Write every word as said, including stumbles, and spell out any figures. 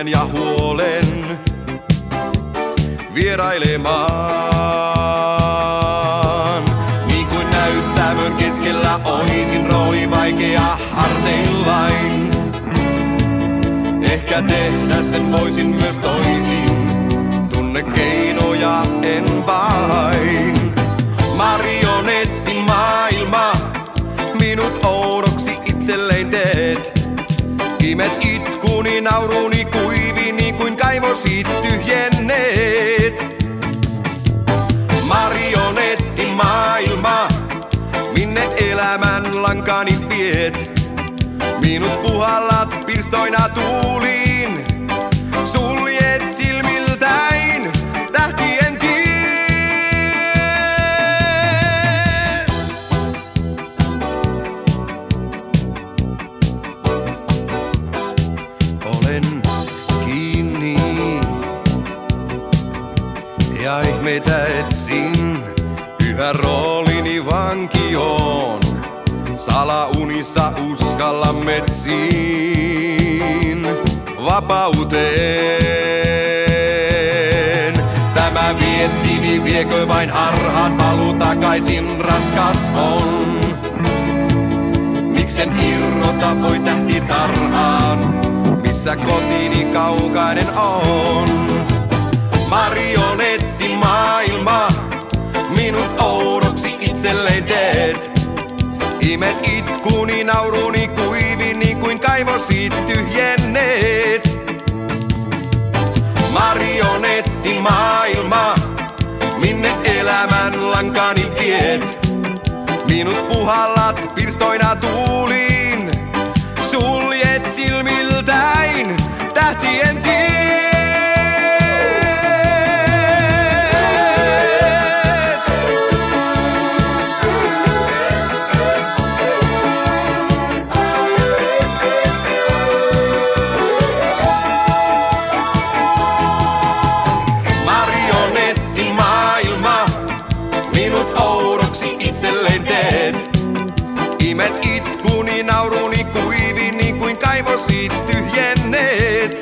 tunnen ja huolen vierailemaan. Niin kuin näyttämön keskellä oisin rooli vaikea harteillain. Ehkä tehdä sen voisin myös toisin, tunne keinoja en vain. Marionetti maailma, minut oudoksi itselleen teet. Imet itkuni, nauruni kuivi, niin kuin kaivosit tyhjenneet. Marionetti maailma, minne elämän lankani viet. Minut puhallat pirstoina tuuliin, suljet silmiltäin tähtien tiet. Olen kiinni ja ihmeitä etsin, yhä roolini vanki on. Salaunissa uskalla metsiin vapauteen. Tämä viettini viekö vain harhaan, paluu takaisin raskas on. Miksen irrota voi tähtitarhaan, missä kotini kaukainen on. Marionetti maailma, minut oudoksi itselleen teet. Imet itkuni, nauruni kuivi, niin kuin kaivosit tyhjenneet. Marionetti maailma, minne elämän lankani viet. Minut puhallat pirstoina tuuliin, suljet silmiltäin tähtien tiet. Imet itkuni, nauruni kuivi, niin kuin kaivosit tyhjenneet.